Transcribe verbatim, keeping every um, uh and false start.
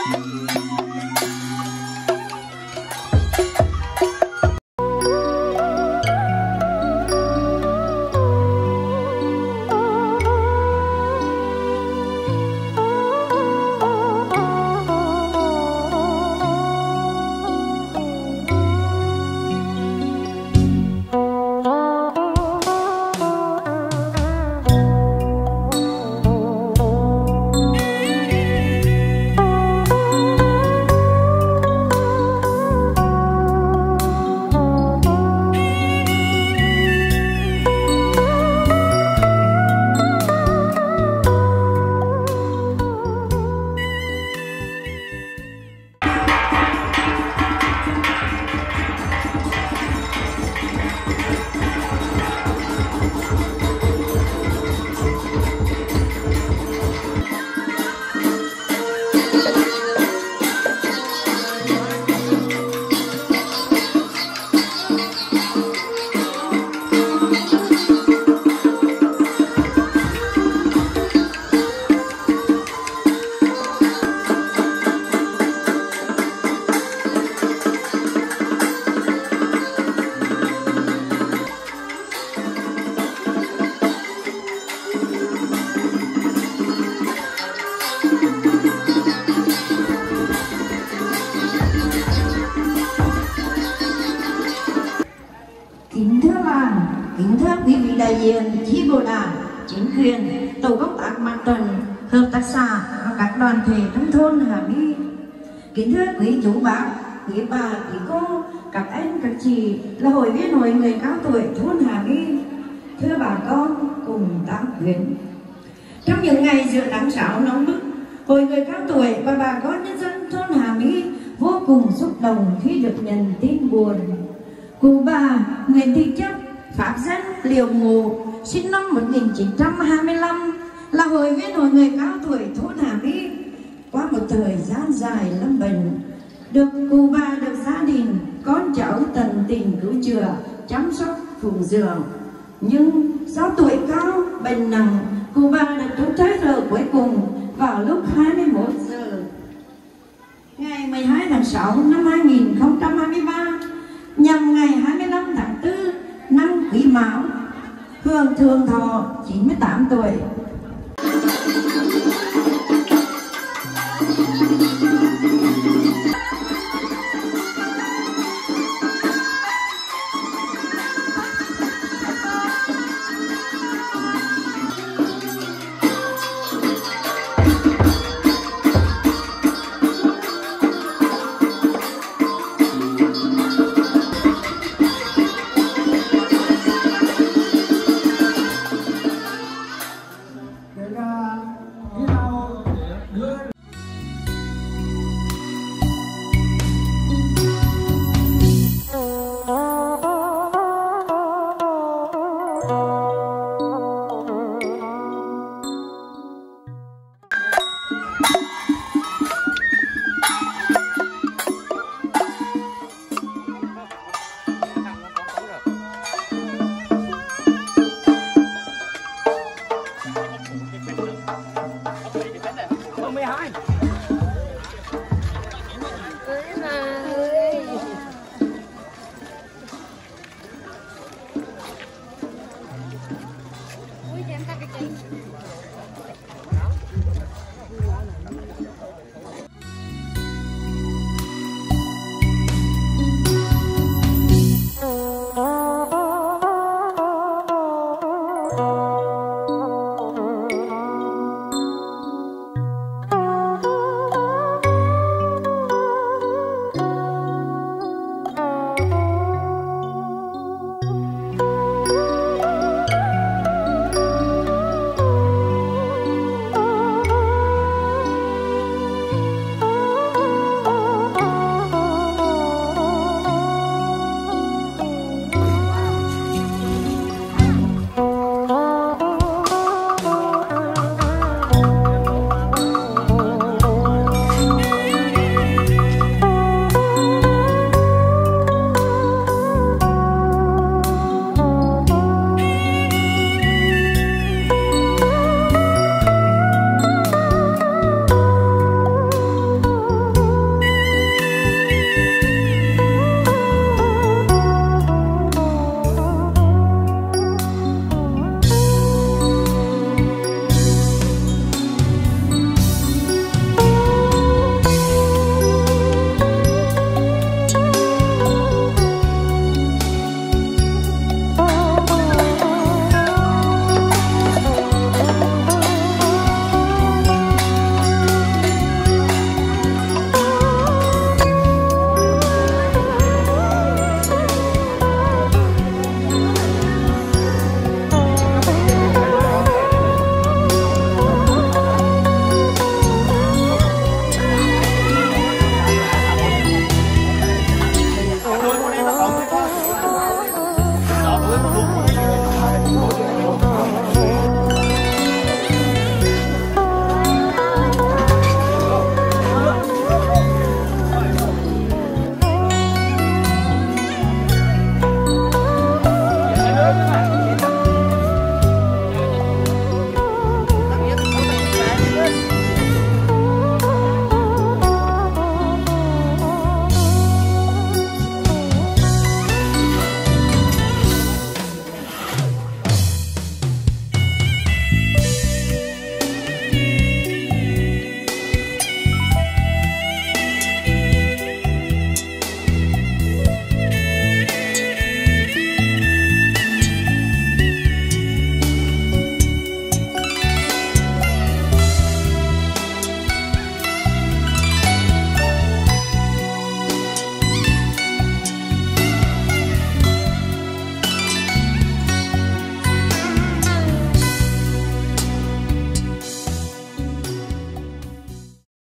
Kính thưa quý vị đại diện chi bộ đảng, chính quyền, tổ công tác mặt trận, hợp tác xã và các đoàn thể trong thôn Hà My. Kính thưa quý chú bác, quý bà, quý cô, các anh, các chị là hội viên hội người cao tuổi thôn Hà My. Thưa bà con cùng tam quyến, trong những ngày giữa nắng sáo nóng bức, hội người cao tuổi và bà con nhân dân thôn Hà My vô cùng xúc động khi được nhận tin buồn. Cụ bà Nguyễn Thị Chấp, pháp dân Liều Ngộ, sinh năm một nghìn chín trăm hai mươi lăm, là hội viên hội người cao tuổi thôn Hà My. Qua một thời gian dài lâm bệnh, được cụ bà được gia đình con cháu tận tình cứu chữa, chăm sóc phụng dưỡng. Nhưng do tuổi cao, bệnh nặng, cụ bà đã trút hơi thở cuối cùng vào lúc hai mươi mốt giờ ngày mười hai tháng sáu năm hai nghìn không trăm hai mươi ba, nhằm ngày hai mươi lăm tháng tư năm Quý Mão, hưởng thượng thọ chín mươi tám tuổi.